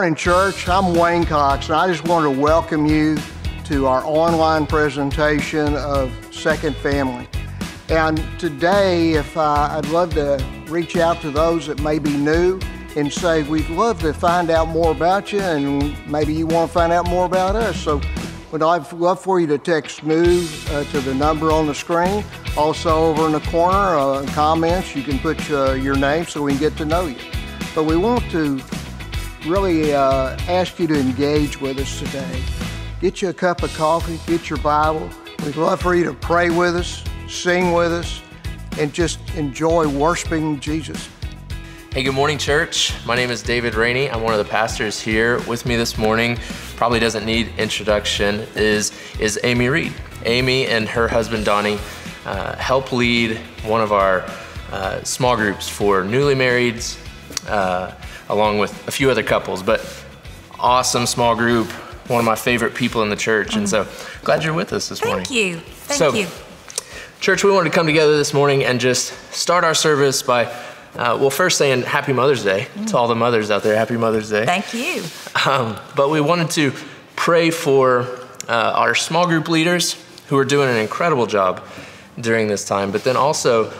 morning, church. I'm Wayne Cox, and I just want to welcome you to our online presentation of Second Family. And today, I'd love to reach out to those that may be new and say, we'd love to find out more about you, and maybe you want to find out more about us. So I'd love for you to text new to the number on the screen. Also, over in the corner, comments, you can put your name so we can get to know you. But we want to really ask you to engage with us today. Get you a cup of coffee, get your Bible. We'd love for you to pray with us, sing with us, and just enjoy worshiping Jesus. Hey, good morning, church. My name is David Rainey. I'm one of the pastors here. With me this morning, probably doesn't need introduction, is Amy Reed. Amy and her husband, Donnie, help lead one of our small groups for newly marrieds, along with a few other couples, but awesome small group, one of my favorite people in the church. And so glad you're with us this morning. Thank you. Thank you. Church, we wanted to come together this morning and just start our service by first saying Happy Mother's Day to all the mothers out there. Happy Mother's Day. Thank you. But we wanted to pray for our small group leaders who are doing an incredible job during this time. But then also,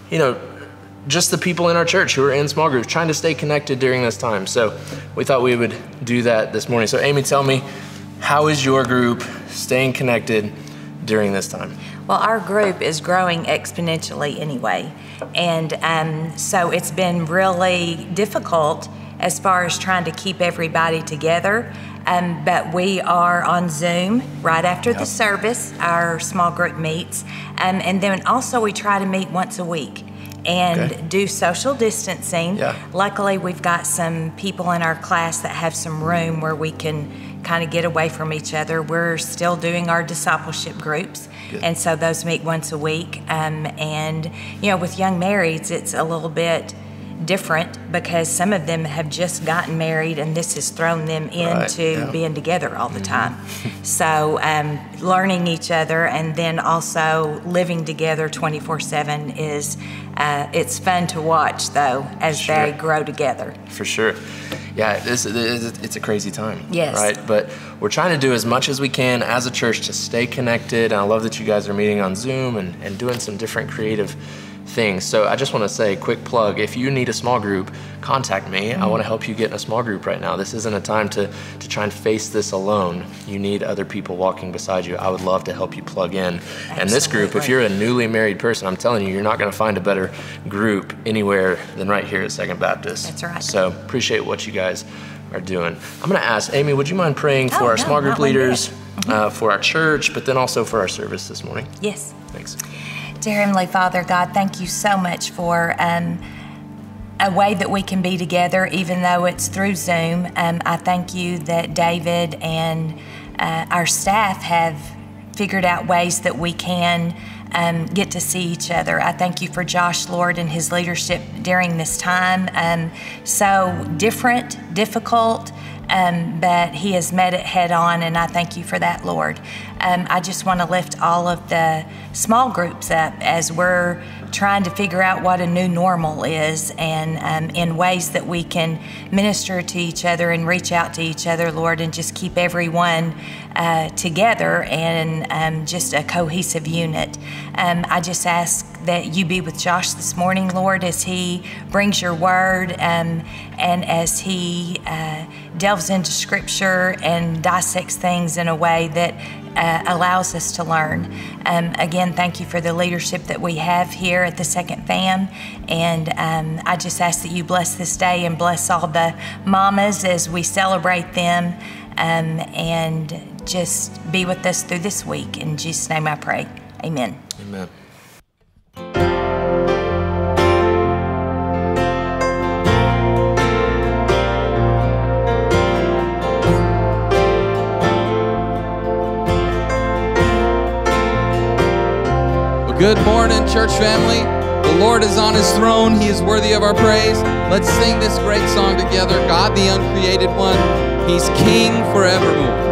just the people in our church who are in small groups, trying to stay connected during this time. So we thought we would do that this morning. So Amy, tell me, how is your group staying connected during this time? Well, our group is growing exponentially anyway. And so it's been really difficult as far as trying to keep everybody together. But we are on Zoom right after the service, our small group meets. And then also we try to meet once a week and do social distancing. Luckily, we've got some people in our class that have some room where we can kind of get away from each other. We're still doing our discipleship groups. And so those meet once a week. And, with young marrieds, it's a little bit different because some of them have just gotten married and this has thrown them into being together all the time. So learning each other and then also living together 24/7 is, it's fun to watch though as they grow together. For sure. Yeah, it's a crazy time, right? But we're trying to do as much as we can as a church to stay connected. And I love that you guys are meeting on Zoom and doing some different creative things. So I just want to say a quick plug. If you need a small group, contact me. I want to help you get in a small group right now. This isn't a time to try and face this alone. You need other people walking beside you. I would love to help you plug in. Absolutely. And this group, if you're a newly married person, I'm telling you, you're not going to find a better group anywhere than right here at Second Baptist. That's right. So appreciate what you guys are doing. I'm going to ask, Amy, would you mind praying for our small group leaders, for our church, but then also for our service this morning? Yes. Thanks. Dear Heavenly Father, God, thank you so much for a way that we can be together, even though it's through Zoom. I thank you that David and our staff have figured out ways that we can get to see each other. I thank you for Josh, Lord, and his leadership during this time. So different, difficult, but he has met it head on, and I thank you for that, Lord. I just want to lift all of the small groups up as we're trying to figure out what a new normal is and in ways that we can minister to each other and reach out to each other, Lord, and just keep everyone together and just a cohesive unit. I just ask that you be with Josh this morning, Lord, as he brings your word and as he delves into scripture and dissects things in a way that allows us to learn. Again, thank you for the leadership that we have here at the Second Fam. And I just ask that you bless this day and bless all the mamas as we celebrate them and just be with us through this week. In Jesus' name I pray. Amen. Amen. Good morning, church family. The Lord is on his throne. He is worthy of our praise. Let's sing this great song together. God, the uncreated one, he's King forevermore.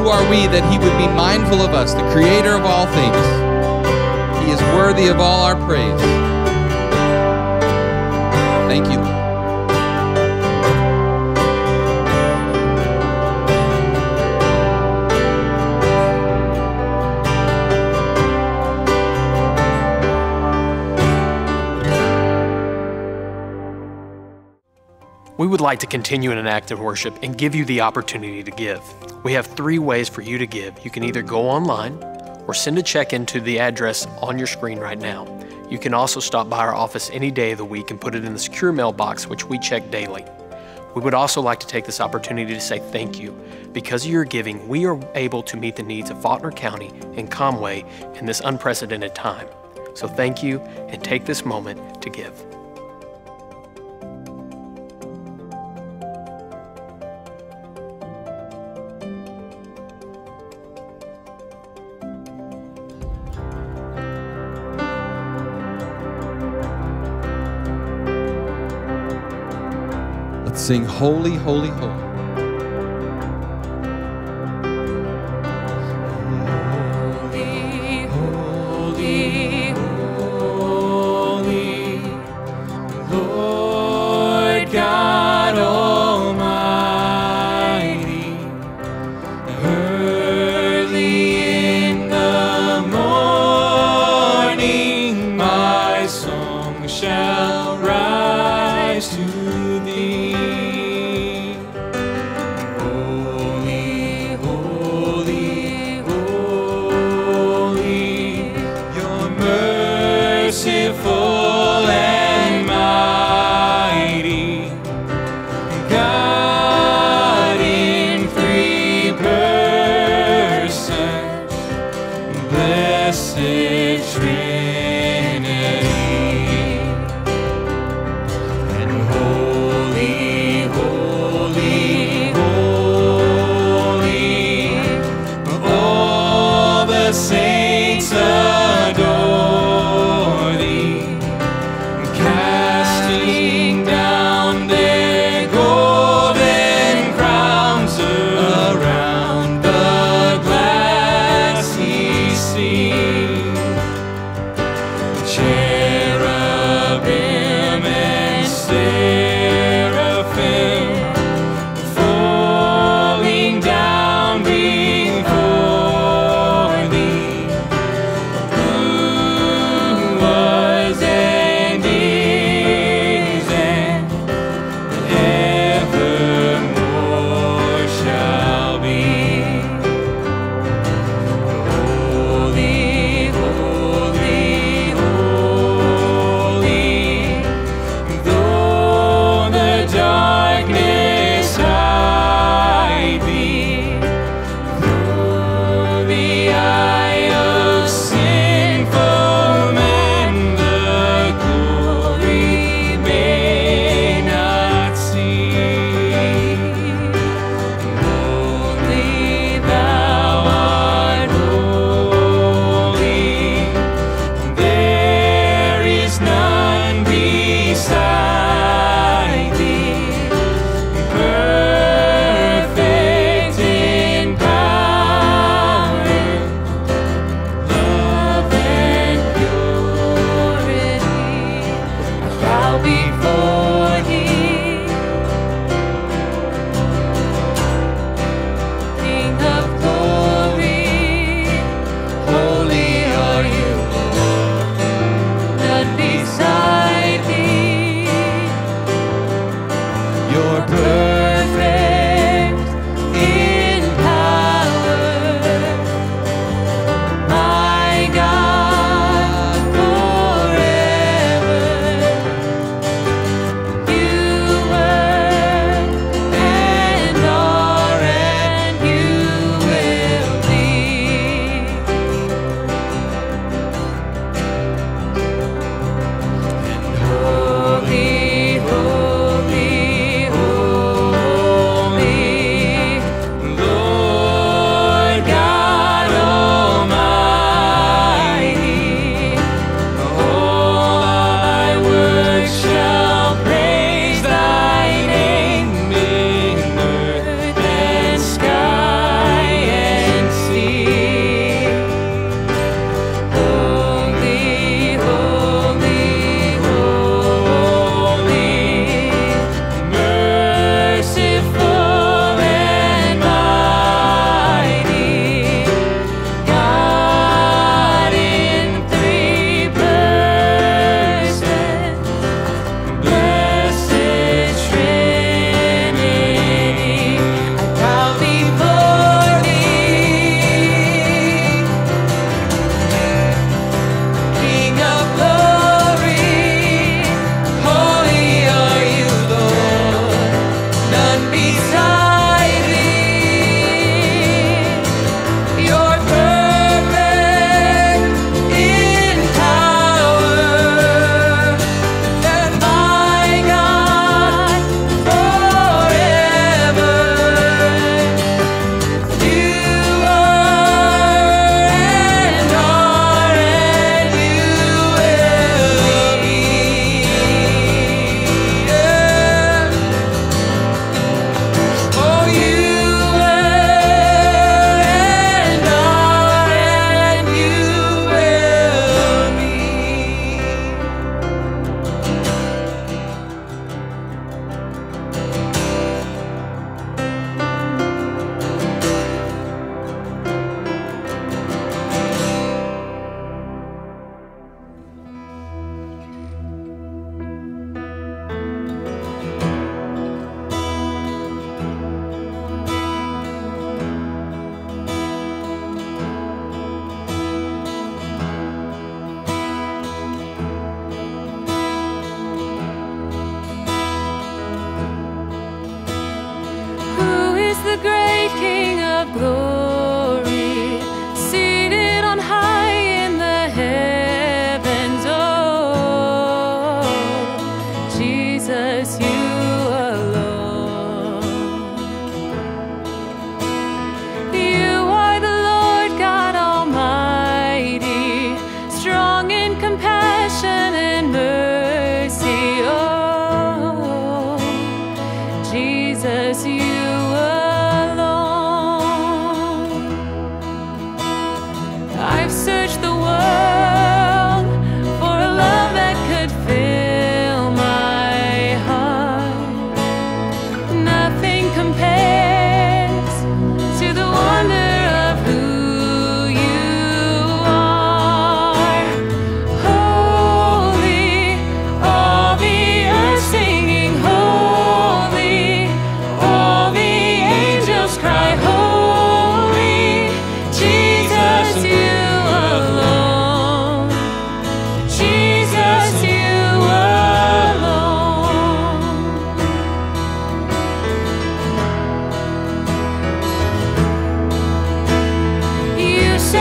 are we that he would be mindful of us, the creator of all things? He is worthy of all our praise. Thank you, Lord. We would like to continue in an act of worship and give you the opportunity to give. We have 3 ways for you to give. You can either go online or send a check into the address on your screen right now. You can also stop by our office any day of the week and put it in the secure mailbox, which we check daily. We would also like to take this opportunity to say thank you. Because of your giving, we are able to meet the needs of Faulkner County and Conway in this unprecedented time. So thank you, and take this moment to give. Let's sing Holy, Holy, Holy. Shall rise to thee.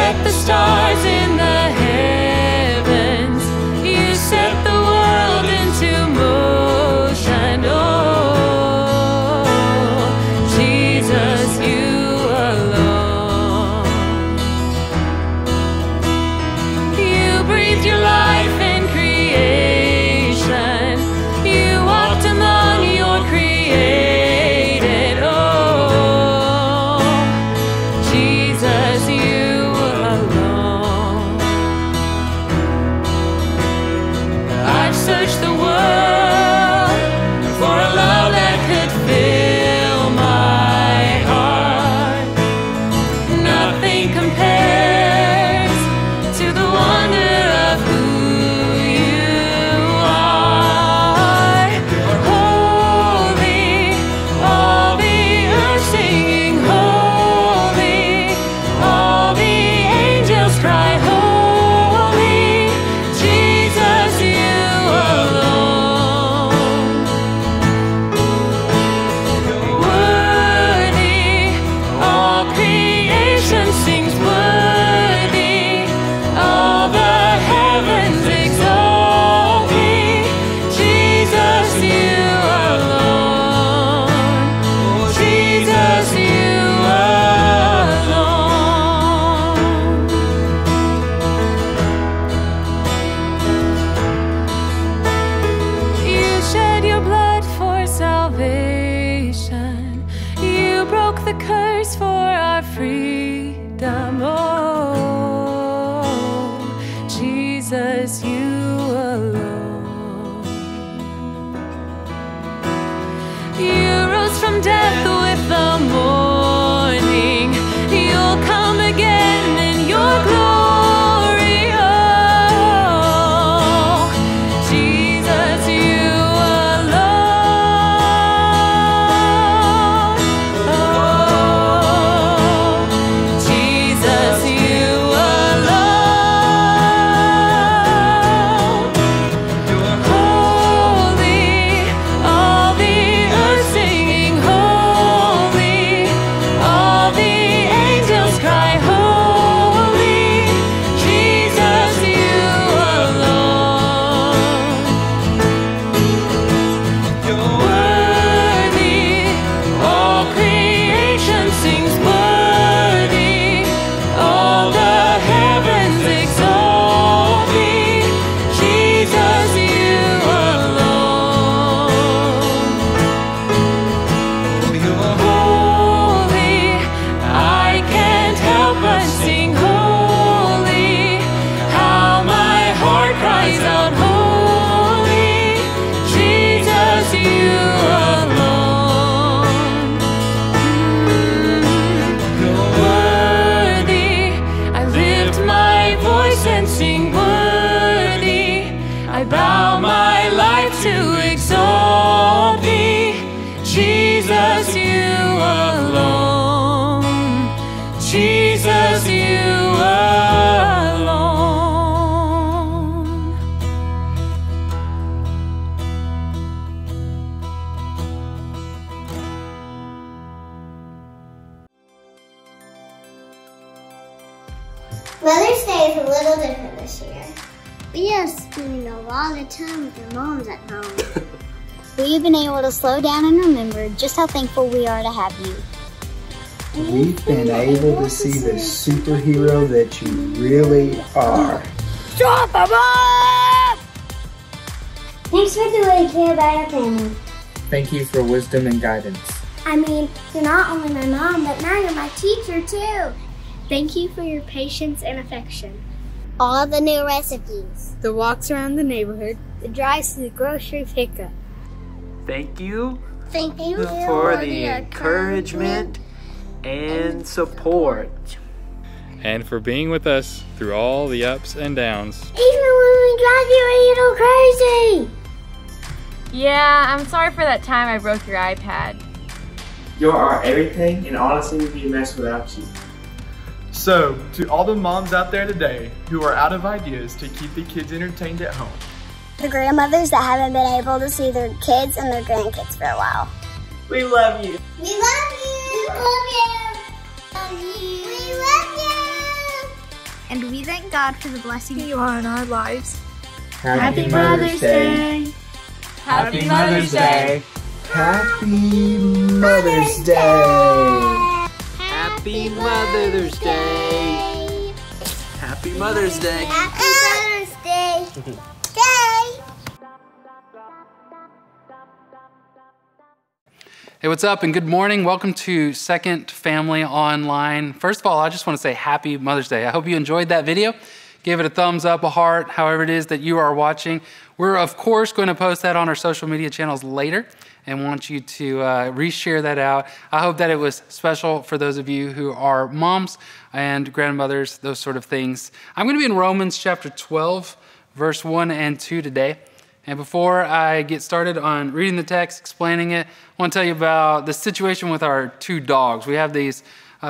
set the stars in the heavens. You set the world into motion. Oh, Jesus, you alone. You breathed your life in creation. You walked among your created. Oh, Jesus, you alone. I've searched the world for a love that could fill my heart. Nothing compares to the wonder of who you are. Holy, all the earth singing holy, all the angels cry holy, Jesus, you alone. Worthy, all creation sings worthy, all the heavens exalt thee, Jesus, you alone. Jesus, you alone. You shed your blood for salvation. You broke the curse for our freedom. Oh, Jesus, you alone. You rose from death with the morning. You'll come again in your glory. Oh, Jesus, you alone. Oh, Jesus, you alone. Holy, all the earth singing holy, all the angels cry holy, Jesus, you alone. Worthy, all creation sings worthy, all the heavens exalt thee, Jesus, you alone. Holy, I can't help but sing holy, how my heart cries out holy, Jesus, you alone. Worthy, I lift my voice and sing worthy, I bow my life to exalt thee, Jesus, you alone. Jesus, you alone. Mother's Day is a little different this year. We are spending a lot of time with our moms at home. We've been able to slow down and remember just how thankful we are to have you. We've been able to see the superhero that you really are. Drop 'em up! Thanks for the way you care about our family. Thank you for wisdom and guidance. I mean, you're not only my mom, but now you're my teacher too. Thank you for your patience and affection. All the new recipes. The walks around the neighborhood. The drives to the grocery pickup. Thank you Thank you for the encouragement and support. And for being with us through all the ups and downs. Even when we drive you a little crazy. Yeah, I'm sorry for that time I broke your iPad. You're our everything, and honestly, we'd be a mess without you. So, to all the moms out there today who are out of ideas to keep the kids entertained at home. The grandmothers that haven't been able to see their kids and their grandkids for a while. We love you. We love you. We love you. We love you. thank God for the blessing you are in our lives. Happy Mother's Day. Happy Mother's Day. Happy Mother's Day. Happy Mother's Day. Happy Mother's Day. Happy Mother's Day. Day. Hey, what's up and good morning. Welcome to Second Family Online. First of all, I just want to say Happy Mother's Day. I hope you enjoyed that video. Give it a thumbs up, a heart, however it is that you are watching. We're, of course, going to post that on our social media channels later and want you to reshare that out. I hope that it was special for those of you who are moms and grandmothers, those sort of things. I'm going to be in Romans chapter 12, verse 1 and 2 today. And before I get started on reading the text, explaining it, I want to tell you about the situation with our two dogs. We have these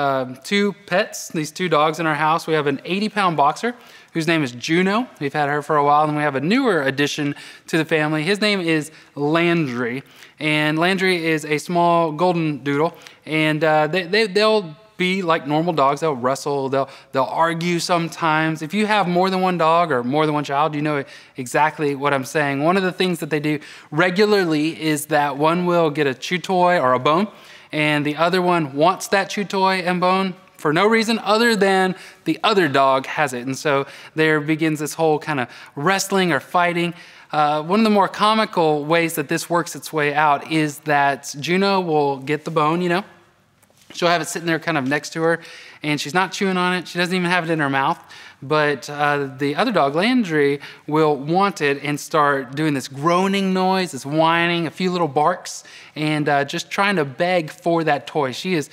two pets, these two dogs in our house. We have an 80-pound boxer whose name is Juno. We've had her for a while, and we have a newer addition to the family. His name is Landry, and Landry is a small golden doodle, and they'll be like normal dogs. They'll wrestle, they'll argue sometimes. If you have more than one dog or more than one child, you know exactly what I'm saying. One of the things that they do regularly is that one will get a chew toy or a bone, and the other one wants that chew toy and bone for no reason other than the other dog has it. And so there begins this whole kind of wrestling or fighting. One of the more comical ways that this works its way out is that Juno will get the bone, you know. She'll have it sitting there kind of next to her, and she's not chewing on it. She doesn't even have it in her mouth. But the other dog, Landry, will want it and start doing this groaning noise, this whining, a few little barks, and just trying to beg for that toy. He is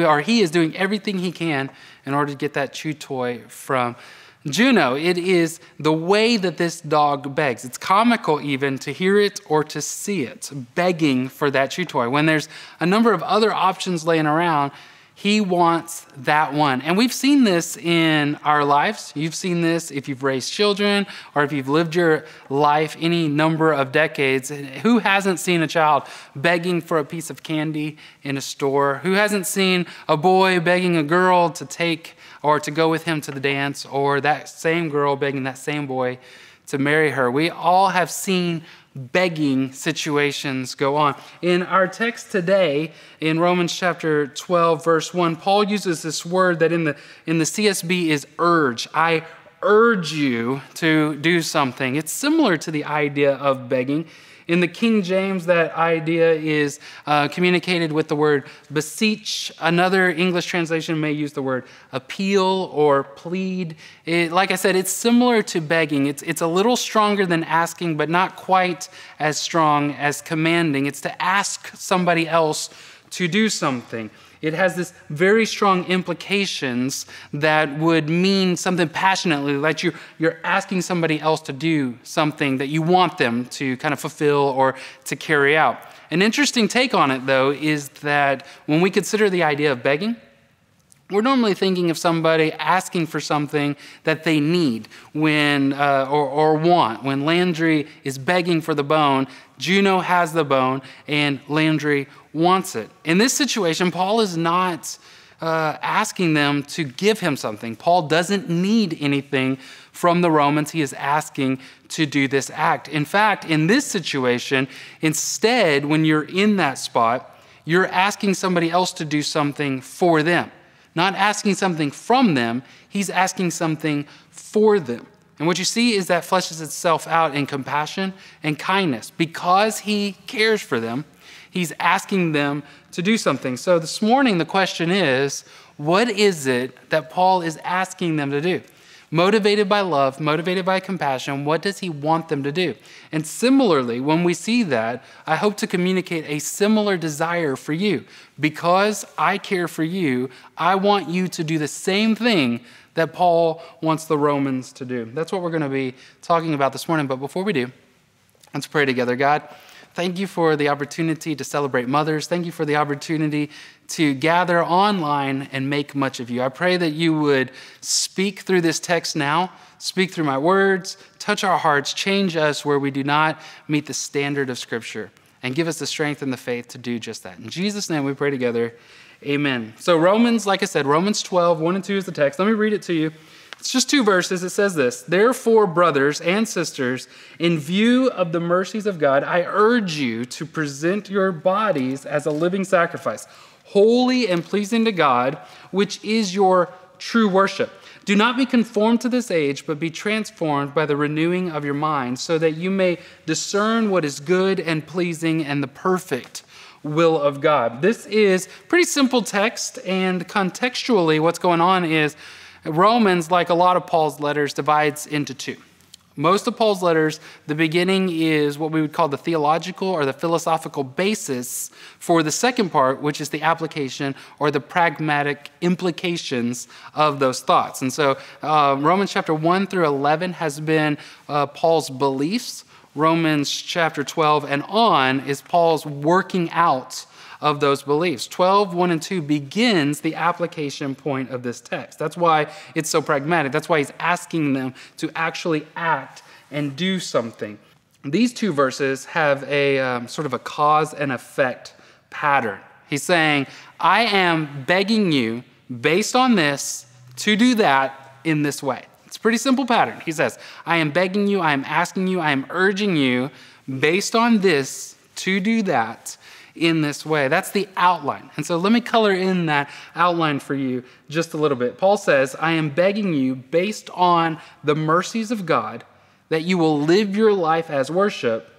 doing everything he can in order to get that chew toy from Juno. It is the way that this dog begs. It's comical even to hear it or to see it, begging for that chew toy. When there's a number of other options laying around, he wants that one. And we've seen this in our lives. You've seen this if you've raised children or if you've lived your life any number of decades. Who hasn't seen a child begging for a piece of candy in a store? Who hasn't seen a boy begging a girl to take or to go with him to the dance, or that same girl begging that same boy to marry her? We all have seen begging situations go on. In our text today, in Romans chapter 12, verse 1, Paul uses this word that in the CSB is urge. I urge you to do something. It's similar to the idea of begging. In the King James, that idea is communicated with the word beseech. Another English translation may use the word appeal or plead. Like I said, it's similar to begging. It's a little stronger than asking, but not quite as strong as commanding. It's to ask somebody else to do something. It has this very strong implications that would mean something passionately, like you're asking somebody else to do something that you want them to kind of fulfill or to carry out. An interesting take on it, though, is that when we consider the idea of begging, we're normally thinking of somebody asking for something that they need or want. When Landry is begging for the bone, Juno has the bone, and Landry wants it. In this situation, Paul is not asking them to give him something. Paul doesn't need anything from the Romans. He is asking to do this act. In fact, in this situation, instead, when you're in that spot, you're asking somebody else to do something for them. Not asking something from them, he's asking something for them. And what you see is that fleshes itself out in compassion and kindness. Because he cares for them, he's asking them to do something. So this morning, the question is, what is it that Paul is asking them to do? Motivated by love, motivated by compassion, what does he want them to do? And similarly, when we see that, I hope to communicate a similar desire for you. Because I care for you, I want you to do the same thing that Paul wants the Romans to do. That's what we're going to be talking about this morning. But before we do, let's pray together. God, thank you for the opportunity to celebrate mothers. Thank you for the opportunity to gather online and make much of you. I pray that you would speak through this text now, speak through my words, touch our hearts, change us where we do not meet the standard of Scripture, and give us the strength and the faith to do just that. In Jesus' name we pray together, amen. So Romans, like I said, Romans 12, 1 and 2 is the text. Let me read it to you. It's just 2 verses. It says this: "Therefore, brothers and sisters, in view of the mercies of God, I urge you to present your bodies as a living sacrifice, holy and pleasing to God, which is your true worship. Do not be conformed to this age, but be transformed by the renewing of your mind, so that you may discern what is good and pleasing and the perfect will of God." This is pretty simple text, and contextually what's going on is Romans, like a lot of Paul's letters, divides into 2. Most of Paul's letters, the beginning is what we would call the theological or the philosophical basis for the second part, which is the application or the pragmatic implications of those thoughts. And so Romans chapter 1 through 11 has been Paul's beliefs. Romans chapter 12 and on is Paul's working out of those beliefs. 12, 1 and 2 begins the application point of this text. That's why it's so pragmatic. That's why he's asking them to actually act and do something. These 2 verses have a sort of a cause and effect pattern. He's saying, I am begging you, based on this, to do that in this way. It's a pretty simple pattern. He says, I am begging you, I am asking you, I am urging you, based on this, to do that in this way. That's the outline. And so let me color in that outline for you just a little bit. Paul says, I am begging you, based on the mercies of God, that you will live your life as worship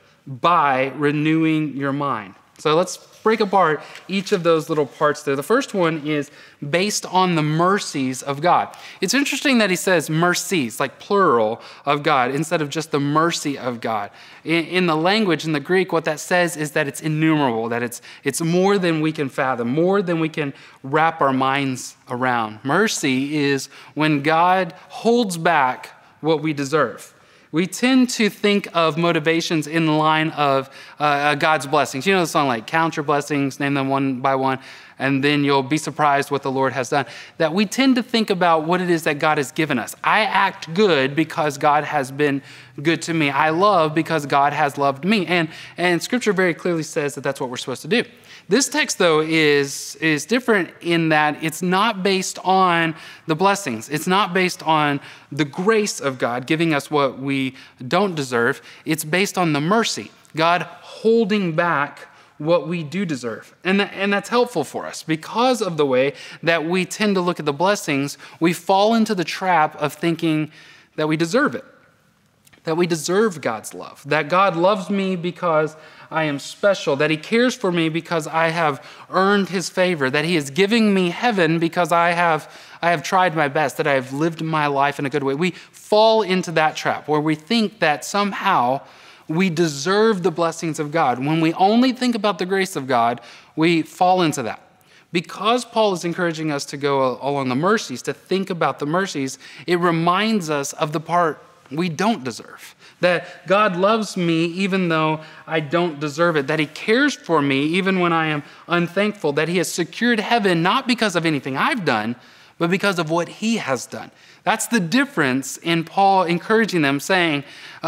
by renewing your mind. So let's break apart each of those little parts there. The first one is based on the mercies of God. It's interesting that he says mercies, like plural of God, instead of just the mercy of God. In the language, in the Greek, what that says is that it's innumerable, that it's more than we can fathom, more than we can wrap our minds around. Mercy is when God holds back what we deserve. We tend to think of motivations in the line of God's blessings. You know the song like, count your blessings, name them one by one, and then you'll be surprised what the Lord has done. That we tend to think about what it is that God has given us. I act good because God has been good to me. I love because God has loved me. And Scripture very clearly says that that's what we're supposed to do. This text, though, is different in that it's not based on the blessings. It's not based on the grace of God giving us what we don't deserve. It's based on the mercy, God holding back what we do deserve. And that's helpful for us. Because of the way that we tend to look at the blessings, we fall into the trap of thinking that we deserve it, that we deserve God's love, that God loves me because I am special, that he cares for me because I have earned his favor, that he is giving me heaven because I have tried my best, that I have lived my life in a good way. We fall into that trap where we think that somehow we deserve the blessings of God. When we only think about the grace of God, we fall into that. Because Paul is encouraging us to go along the mercies, to think about the mercies, it reminds us of the part we don't deserve. That God loves me even though I don't deserve it. That he cares for me even when I am unthankful. That he has secured heaven not because of anything I've done, but because of what he has done. That's the difference in Paul encouraging them, saying,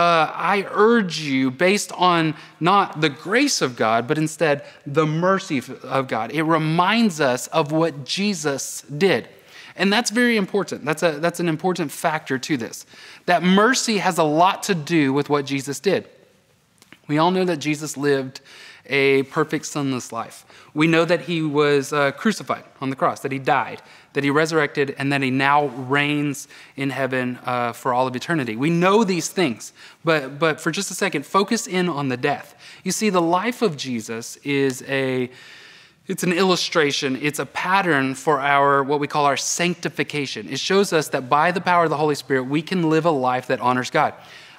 I urge you based on not the grace of God, but instead the mercy of God. It reminds us of what Jesus did. And that's very important. That's an important factor to this. That mercy has a lot to do with what Jesus did. We all know that Jesus lived a perfect sinless life. We know that he was crucified on the cross, that he died, that he resurrected, and that he now reigns in heaven for all of eternity. We know these things, but for just a second, focus in on the death. You see, the life of Jesus is it's an illustration, it's a pattern for what we call our sanctification. It shows us that by the power of the Holy Spirit, we can live a life that honors God.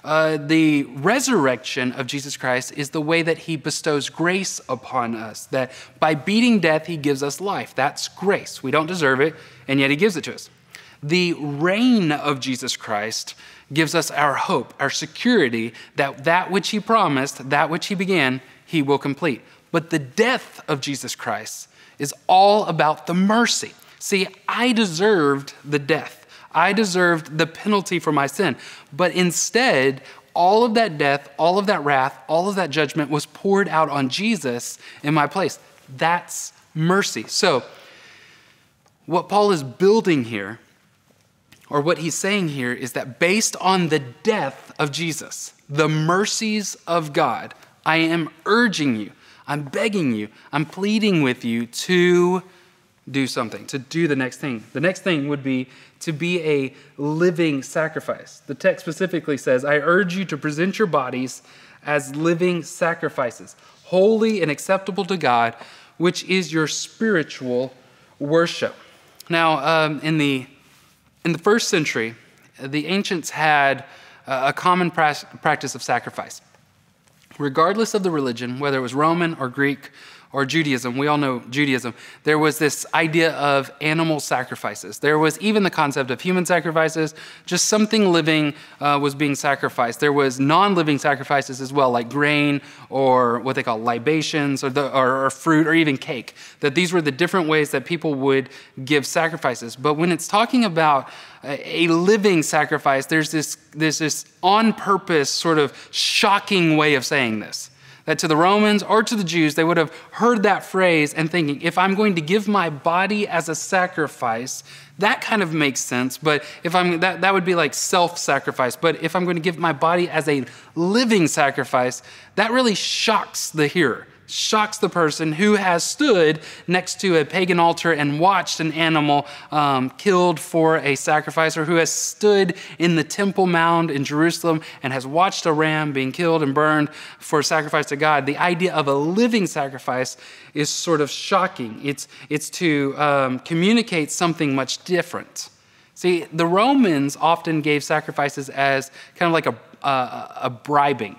The resurrection of Jesus Christ is the way that he bestows grace upon us, that by beating death, he gives us life. That's grace. We don't deserve it, and yet he gives it to us. The reign of Jesus Christ gives us our hope, our security that which he promised, that which he began, he will complete. But the death of Jesus Christ is all about the mercy. See, I deserved the death. I deserved the penalty for my sin. But instead, all of that death, all of that wrath, all of that judgment was poured out on Jesus in my place. That's mercy. So what Paul is building here or what he's saying here is that based on the death of Jesus, the mercies of God, I am urging you, I'm begging you, I'm pleading with you to do something, to do the next thing. The next thing would be to be a living sacrifice. The text specifically says, I urge you to present your bodies as living sacrifices, holy and acceptable to God, which is your spiritual worship. Now, in the first century, the ancients had a common practice of sacrifice. Regardless of the religion, whether it was Roman or Greek or Judaism, we all know Judaism, there was this idea of animal sacrifices. There was even the concept of human sacrifices, just something living was being sacrificed. There was non-living sacrifices as well, like grain or what they call libations or fruit or even cake, that these were the different ways that people would give sacrifices. But when it's talking about a living sacrifice, there's this on-purpose sort of shocking way of saying this. That to the Romans or to the Jews, they would have heard that phrase and thinking, if I'm going to give my body as a sacrifice, that kind of makes sense. But if that would be like self-sacrifice. But if I'm going to give my body as a living sacrifice, that really shocks the hearer, shocks the person who has stood next to a pagan altar and watched an animal killed for a sacrifice, or who has stood in the Temple Mount in Jerusalem and has watched a ram being killed and burned for sacrifice to God. The idea of a living sacrifice is sort of shocking. It's to communicate something much different. See, the Romans often gave sacrifices as kind of like a bribing.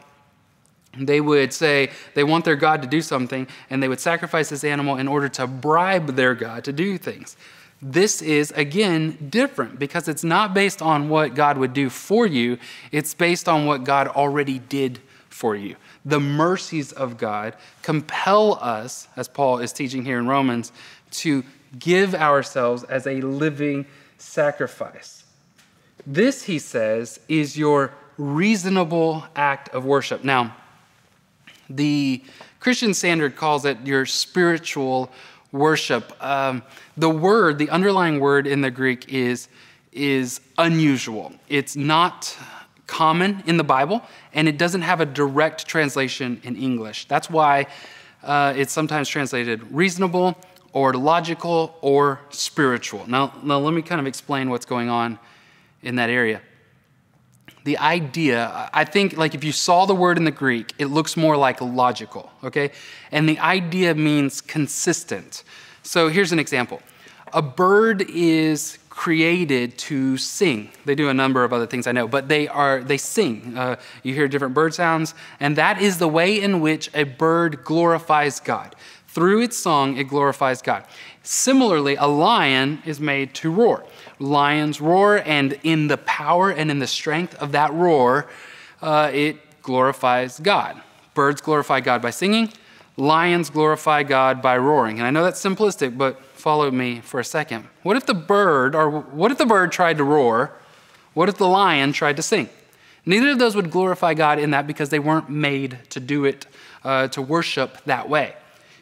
They would say they want their God to do something, and they would sacrifice this animal in order to bribe their God to do things. This is, again, different because it's not based on what God would do for you. It's based on what God already did for you. The mercies of God compel us, as Paul is teaching here in Romans, to give ourselves as a living sacrifice. This, he says, is your reasonable act of worship. Now, the Christian Standard calls it your spiritual worship. The underlying word in the Greek is unusual. It's not common in the Bible, and it doesn't have a direct translation in English. That's why it's sometimes translated reasonable or logical or spiritual. Now let me kind of explain what's going on in that area. The idea, I think, like if you saw the word in the Greek, it looks more like logical, okay? And the idea means consistent. So here's an example. A bird is created to sing. They do a number of other things, I know, but they sing. You hear different bird sounds, and that is the way in which a bird glorifies God. Through its song, it glorifies God. Similarly, a lion is made to roar. Lions roar, and in the power and in the strength of that roar, it glorifies God. Birds glorify God by singing. Lions glorify God by roaring. And I know that's simplistic, but follow me for a second. What if the bird tried to roar? What if the lion tried to sing? Neither of those would glorify God in that because they weren't made to do it, to worship that way.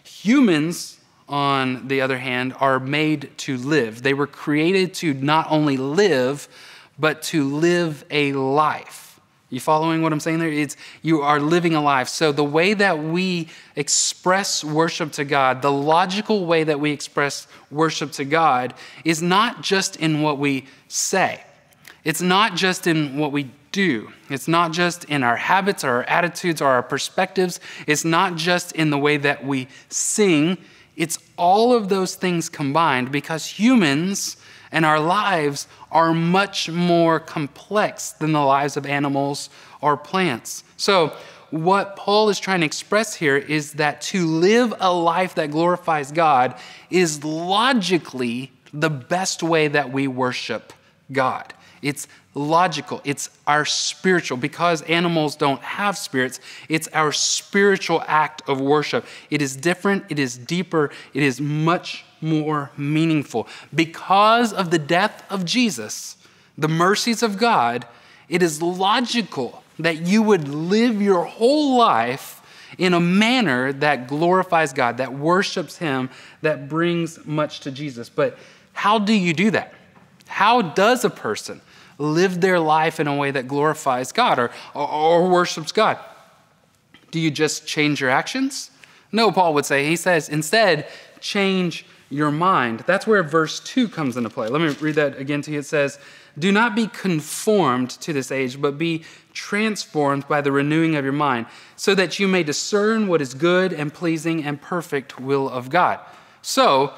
Humans, on the other hand, are made to live. They were created to not only live, but to live a life. You following what I'm saying there? You are living a life. So the way that we express worship to God, the logical way that we express worship to God is not just in what we say. It's not just in what we do. It's not just in our habits or our attitudes or our perspectives. It's not just in the way that we sing. It's all of those things combined, because humans and our lives are much more complex than the lives of animals or plants. So what Paul is trying to express here is that to live a life that glorifies God is logically the best way that we worship God. It's logical. It's our spiritual. Because animals don't have spirits, it's our spiritual act of worship. It is different. It is deeper. It is much more meaningful. Because of the death of Jesus, the mercies of God, it is logical that you would live your whole life in a manner that glorifies God, that worships Him, that brings much to Jesus. But how do you do that? How does a person live their life in a way that glorifies God or worships God? Do you just change your actions? No, Paul would say. He says, instead, change your mind. That's where verse 2 comes into play. Let me read that again to you. It says, do not be conformed to this age, but be transformed by the renewing of your mind, so that you may discern what is good and pleasing and perfect will of God. So,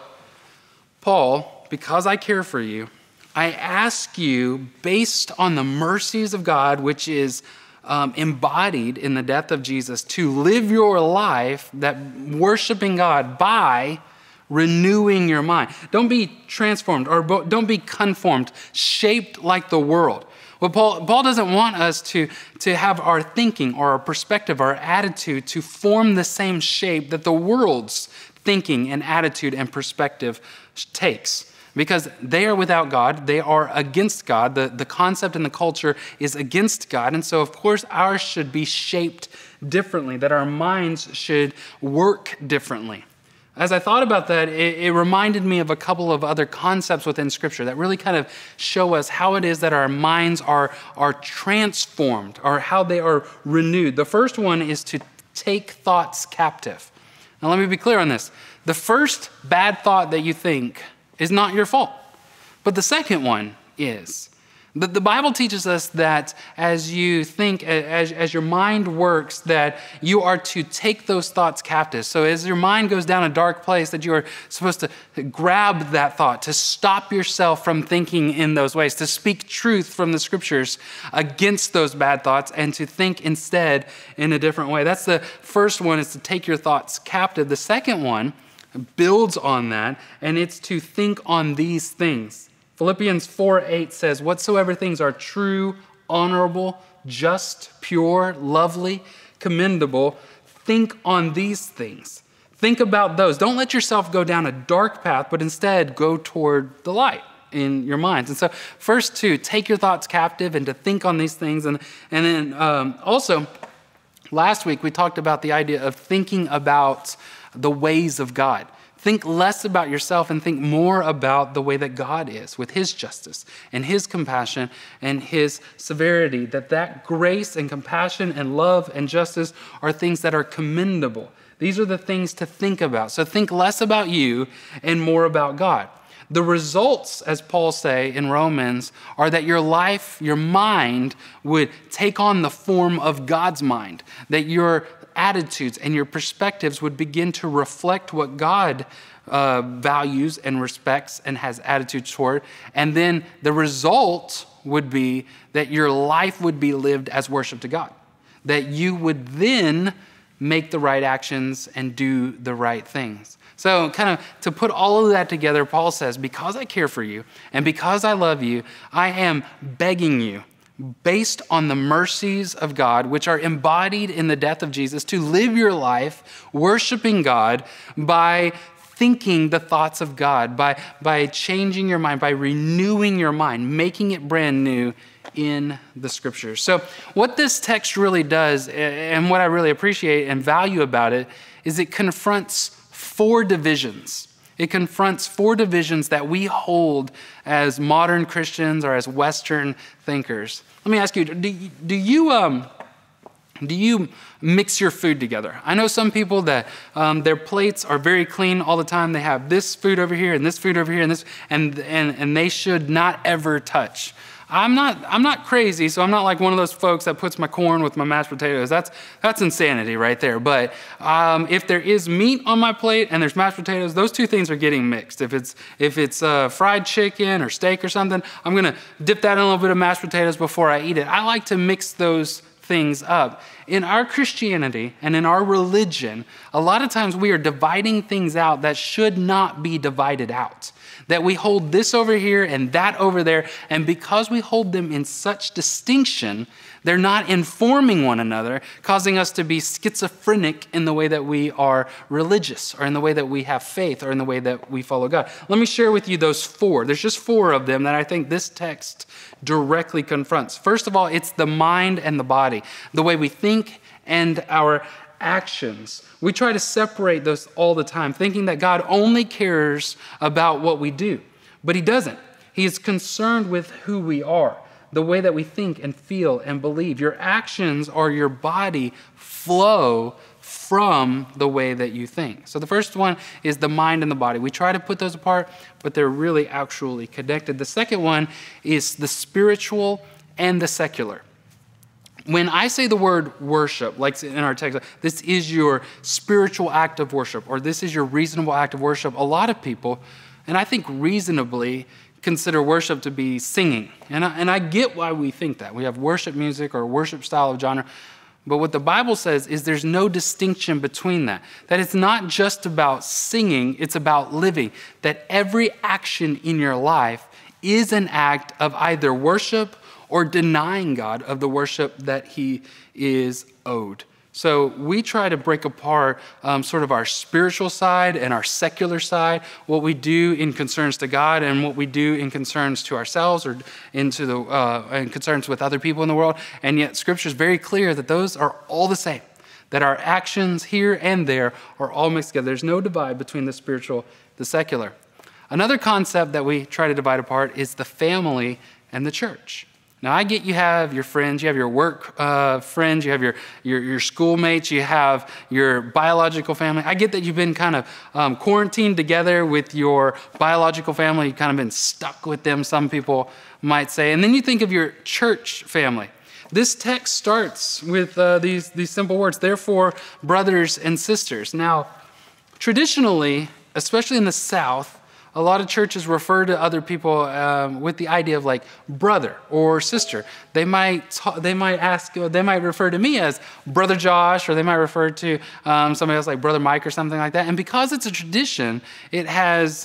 Paul, because I care for you, I ask you, based on the mercies of God, which is embodied in the death of Jesus, to live your life that worshiping God by renewing your mind. Don't be transformed or don't be conformed, shaped like the world. Well, Paul doesn't want us to have our thinking or our perspective, our attitude to form the same shape that the world's thinking and attitude and perspective takes. Because they are without God, they are against God. The concept and the culture is against God. And so, of course, ours should be shaped differently, that our minds should work differently. As I thought about that, it reminded me of a couple of other concepts within Scripture that really kind of show us how it is that our minds are transformed, or how they are renewed. The first one is to take thoughts captive. Now, let me be clear on this. The first bad thought that you think is not your fault, but the second one is. The Bible teaches us that as you think, as your mind works, that you are to take those thoughts captive. So as your mind goes down a dark place, that you are supposed to grab that thought, to stop yourself from thinking in those ways, to speak truth from the Scriptures against those bad thoughts, and to think instead in a different way. That's the first one, is to take your thoughts captive. The second one builds on that, and it's to think on these things. Philippians 4:8 says, whatsoever things are true, honorable, just, pure, lovely, commendable, think on these things. Think about those. Don't let yourself go down a dark path, but instead go toward the light in your minds. And so first to take your thoughts captive and to think on these things. And then also last week we talked about the idea of thinking about the ways of God. Think less about yourself and think more about the way that God is, with his justice and his compassion and his severity, that grace and compassion and love and justice are things that are commendable. These are the things to think about. So think less about you and more about God. The results, as Paul say in Romans, are that your life, your mind would take on the form of God's mind, that your attitudes and your perspectives would begin to reflect what God values and respects and has attitudes toward. And then the result would be that your life would be lived as worship to God, that you would then make the right actions and do the right things. So kind of to put all of that together, Paul says, because I care for you and because I love you, I am begging you, based on the mercies of God, which are embodied in the death of Jesus, to live your life worshiping God by thinking the thoughts of God, by changing your mind, by renewing your mind, making it brand new in the Scriptures. So what this text really does, and what I really appreciate and value about it, is it confronts four divisions. It confronts four divisions that we hold as modern Christians or as Western thinkers. Let me ask you, do you mix your food together? I know some people that their plates are very clean all the time. They have this food over here and this food over here and this, and they should not ever touch. I'm not crazy, so I'm not like one of those folks that puts my corn with my mashed potatoes. That's insanity right there. But if there is meat on my plate and there's mashed potatoes, those two things are getting mixed. If it's fried chicken or steak or something, I'm gonna dip that in a little bit of mashed potatoes before I eat it. I like to mix those things up. In our Christianity and in our religion, a lot of times we are dividing things out that should not be divided out. That we hold this over here and that over there, and because we hold them in such distinction, they're not informing one another, causing us to be schizophrenic in the way that we are religious, or in the way that we have faith, or in the way that we follow God. Let me share with you those four. There's just four of them that I think this text directly confronts. First of all, it's the mind and the body, the way we think and our actions. We try to separate those all the time, thinking that God only cares about what we do, but he doesn't. He is concerned with who we are, the way that we think and feel and believe. Your actions or your body flow from the way that you think. So the first one is the mind and the body. We try to put those apart, but they're really actually connected. The second one is the spiritual and the secular. When I say the word worship, like in our text, this is your spiritual act of worship, or this is your reasonable act of worship, a lot of people, and I think reasonably, consider worship to be singing. And I get why we think that. We have worship music or worship style of genre. But what the Bible says is there's no distinction between that. That it's not just about singing, it's about living. That every action in your life is an act of either worship or denying God of the worship that he is owed. So we try to break apart sort of our spiritual side and our secular side, what we do in concerns to God and what we do in concerns to ourselves or in concerns with other people in the world. And yet Scripture is very clear that those are all the same, that our actions here and there are all mixed together. There's no divide between the spiritual, the secular. Another concept that we try to divide apart is the family and the church. Now, I get you have your friends, you have your work friends, you have your schoolmates, you have your biological family. I get that you've been kind of quarantined together with your biological family. You've kind of been stuck with them, some people might say. And then you think of your church family. This text starts with these simple words, therefore, brothers and sisters. Now, traditionally, especially in the South, a lot of churches refer to other people with the idea of like brother or sister. They might refer to me as Brother Josh, or they might refer to somebody else like Brother Mike or something like that. And because it's a tradition, it has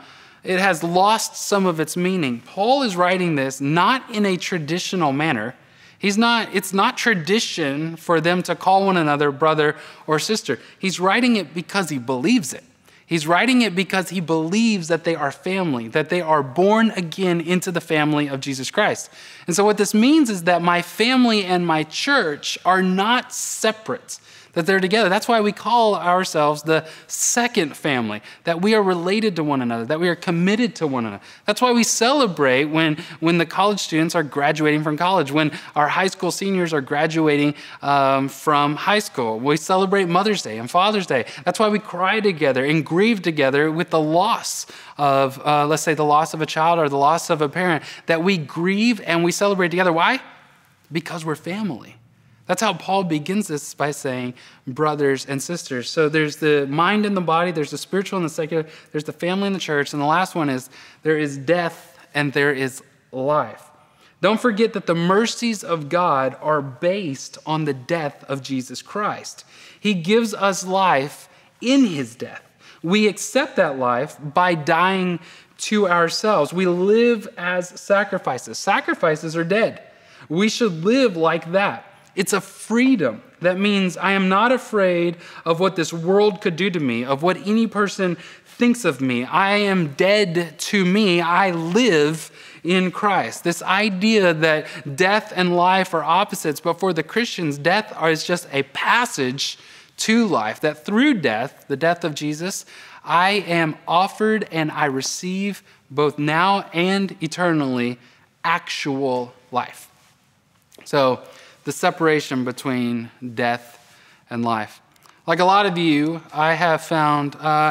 lost some of its meaning. Paul is writing this not in a traditional manner. It's not tradition for them to call one another brother or sister. He's writing it because he believes it. He's writing it because he believes that they are family, that they are born again into the family of Jesus Christ. And so what this means is that my family and my church are not separate, that they're together. That's why we call ourselves the second family, that we are related to one another, that we are committed to one another. That's why we celebrate when the college students are graduating from college, when our high school seniors are graduating from high school. We celebrate Mother's Day and Father's Day. That's why we cry together and grieve together with the loss of, let's say, the loss of a child or the loss of a parent, that we grieve and we celebrate together. Why? Because we're family. That's how Paul begins this, by saying brothers and sisters. So there's the mind and the body, there's the spiritual and the secular, there's the family and the church, and the last one is there is death and there is life. Don't forget that the mercies of God are based on the death of Jesus Christ. He gives us life in his death. We accept that life by dying to ourselves. We live as sacrifices. Sacrifices are dead. We should live like that. It's a freedom. That means I am not afraid of what this world could do to me, of what any person thinks of me. I am dead to me. I live in Christ. This idea that death and life are opposites, but for the Christians, death is just a passage to life, that through death, the death of Jesus, I am offered and I receive both now and eternally actual life. So, the separation between death and life. Like a lot of you, I have found, I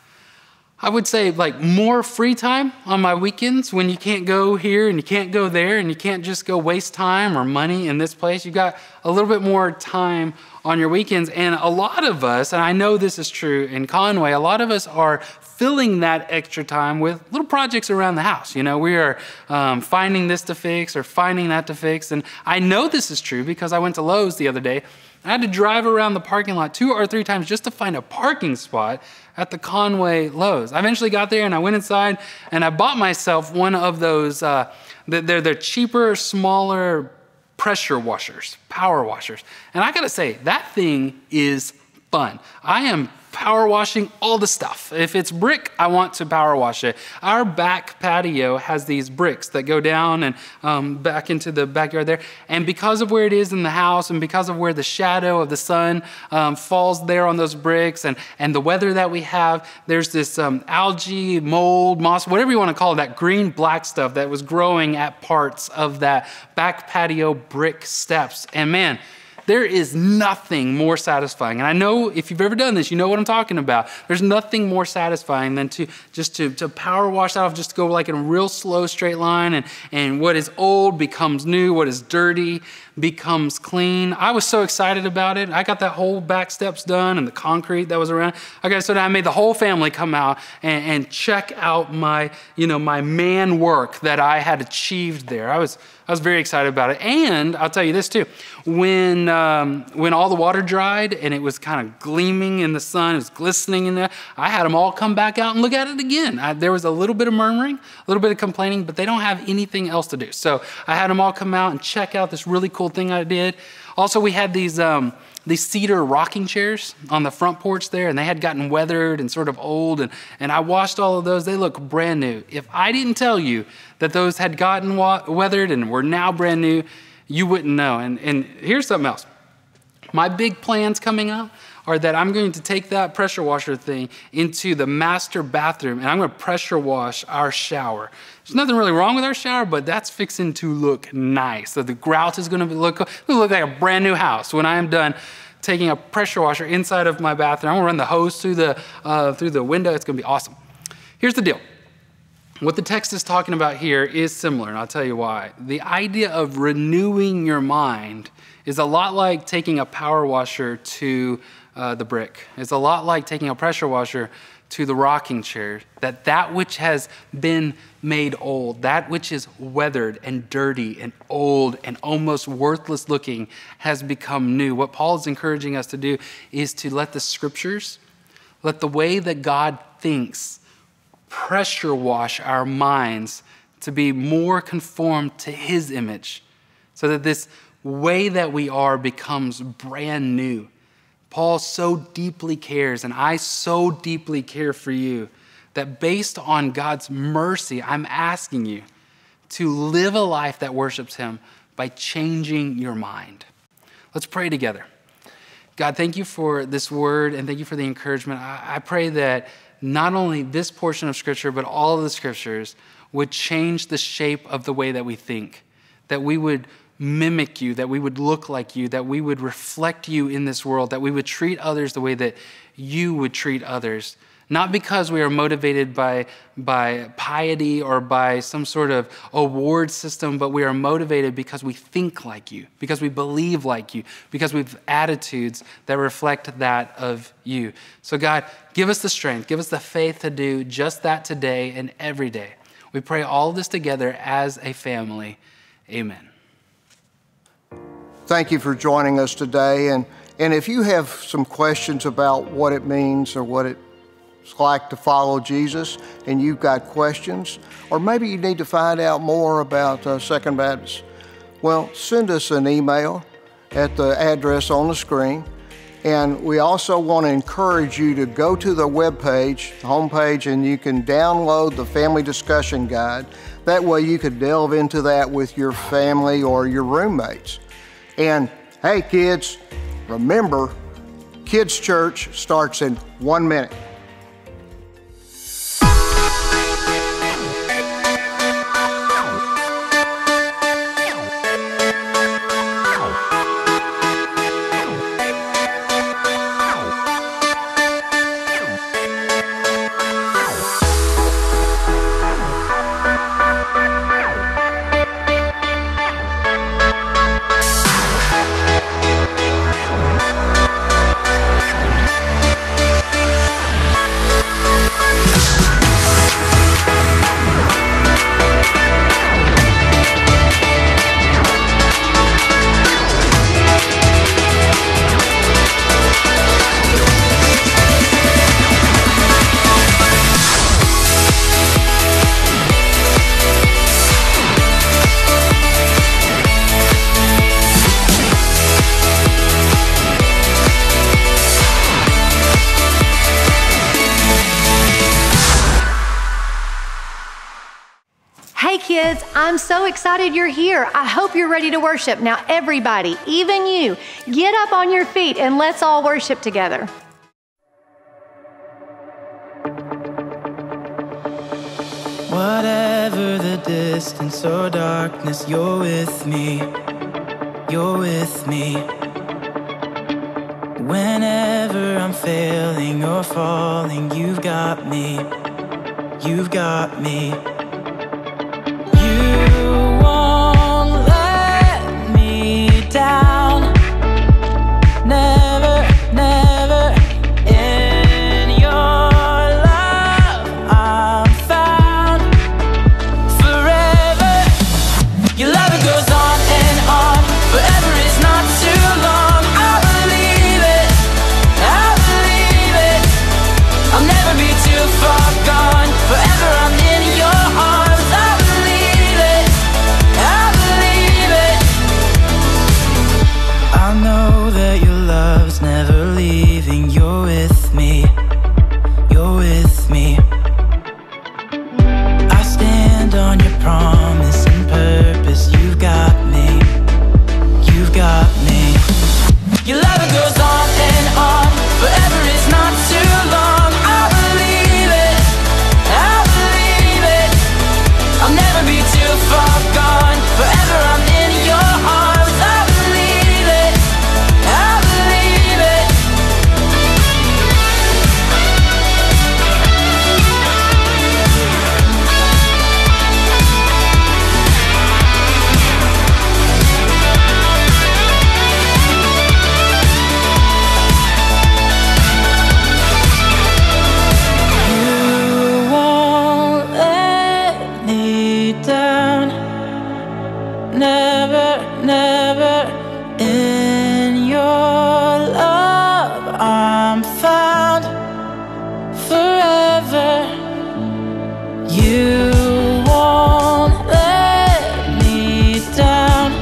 would say like more free time on my weekends when you can't go here and you can't go there and you can't just go waste time or money in this place. You got a little bit more time on your weekends. And a lot of us, and I know this is true in Conway, a lot of us are filling that extra time with little projects around the house. You know, we are finding this to fix or finding that to fix. And I know this is true because I went to Lowe's the other day. I had to drive around the parking lot 2 or 3 times just to find a parking spot at the Conway Lowe's. I eventually got there and I went inside and I bought myself one of those, they're cheaper, smaller pressure washers, power washers. And I gotta say, that thing is fun. I am power washing all the stuff. If it's brick, I want to power wash it. Our back patio has these bricks that go down and back into the backyard there. And because of where it is in the house and because of where the shadow of the sun falls there on those bricks and the weather that we have, there's this algae, mold, moss, whatever you want to call it, that green black stuff that was growing at parts of that back patio brick steps. And man, there is nothing more satisfying. And I know if you've ever done this, you know what I'm talking about. There's nothing more satisfying than to power wash that off, just to go like in a real slow straight line. And what is old becomes new. What is dirty becomes clean. I was so excited about it. I got that whole back steps done and the concrete that was around. So I made the whole family come out and check out my man work that I had achieved there. I was very excited about it. And I'll tell you this too, when all the water dried and it was kind of gleaming in the sun, it was glistening in there, I had them all come back out and look at it again. There was a little bit of murmuring, a little bit of complaining, but they don't have anything else to do. So I had them all come out and check out this really cool thing I did. Also, we had these cedar rocking chairs on the front porch there, and they had gotten weathered and sort of old, and I washed all of those. They look brand new. If I didn't tell you that those had gotten weathered and were now brand new, you wouldn't know. And here's something else. My big plans coming up are that I'm going to take that pressure washer thing into the master bathroom, and I'm going to pressure wash our shower. There's nothing really wrong with our shower, but that's fixing to look nice. So the grout is going to look like a brand new house when I am done taking a pressure washer inside of my bathroom. I'm going to run the hose through the window. It's going to be awesome. Here's the deal. What the text is talking about here is similar, and I'll tell you why. The idea of renewing your mind is a lot like taking a power washer to the brick. It's a lot like taking a pressure washer to the rocking chair, that which has been made old, that which is weathered and dirty and old and almost worthless looking has become new. What Paul is encouraging us to do is to let the scriptures, let the way that God thinks, pressure wash our minds to be more conformed to his image so that this way that we are becomes brand new. Paul so deeply cares, and I so deeply care for you, that based on God's mercy, I'm asking you to live a life that worships him by changing your mind. Let's pray together. God, thank you for this word, and thank you for the encouragement. I pray that not only this portion of Scripture, but all of the Scriptures would change the shape of the way that we think, that we would mimic you, that we would look like you, that we would reflect you in this world, that we would treat others the way that you would treat others. Not because we are motivated by piety or by some sort of award system, but we are motivated because we think like you, because we believe like you, because we have attitudes that reflect that of you. So God, give us the strength, give us the faith to do just that today and every day. We pray all of this together as a family. Amen. Thank you for joining us today. And if you have some questions about what it means or what it's like to follow Jesus, and you've got questions, or maybe you need to find out more about Second Baptist, well, send us an email at the address on the screen. And we also want to encourage you to go to the webpage, the homepage, and you can download the Family Discussion Guide. That way you could delve into that with your family or your roommates. And hey kids, remember, Kids Church starts in 1 minute. kids, I'm so excited you're here. I hope you're ready to worship. Now, everybody, even you, get up on your feet and let's all worship together. Whatever the distance or darkness, you're with me. You're with me. Whenever I'm failing or falling, you've got me. You've got me. You won't let me down. Never, never. In your love I'm found. Forever. Your love, it goes on and on. Forever is not too long. I believe it. I believe it. I'll never be too far gone. Forever I'm in your arms. I believe it. I believe it. I know that your love's never leaving. You're with me. You're with me. I stand on your promise and purpose. You've got me. You've got me. Your love, it goes on and on. Forever is not too long. I believe it. I believe it. I'll never be too far gone. Forever I'm in your arms. I believe it. I believe it. You won't let me down. Never, never. In your love I'm found. Forever. You won't let me down.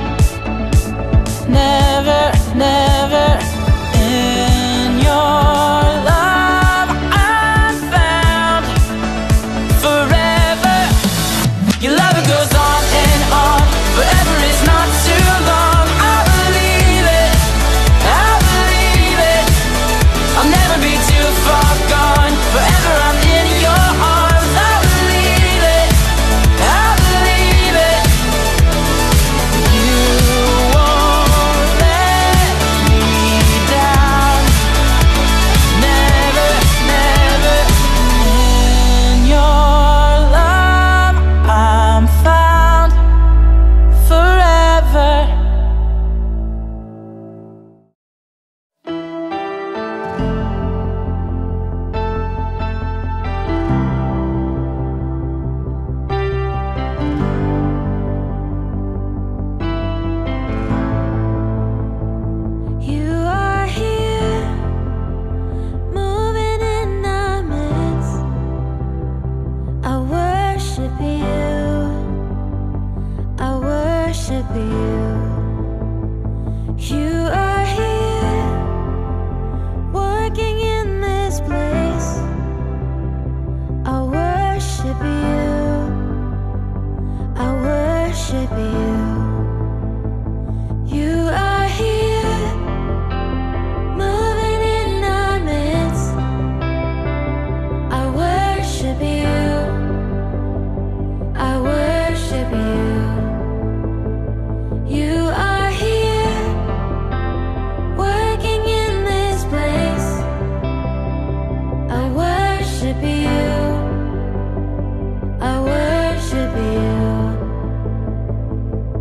Never, never. In your love I'm found. Forever. Your love, it goes on and on. Forever is not too long. I believe it. I believe it. I'll never be too far gone. Forever I'm in your arms. I believe it. I believe it. You won't let me down. Never, never. In your love I'm found. Forever. You are here, moving in our midst. I worship you. I worship you. You are here, working in this place. I worship you. I worship you. You are here, moving in our midst. I worship you. I worship you. You are here, working in this place. I worship you. I worship you.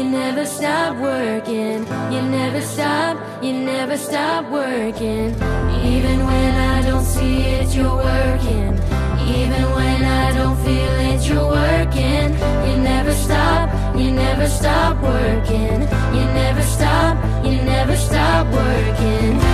never stop working. You never stop working. Even when I don't see it, you're working. Even when I don't feel it, you're working. You never stop working. You never stop working.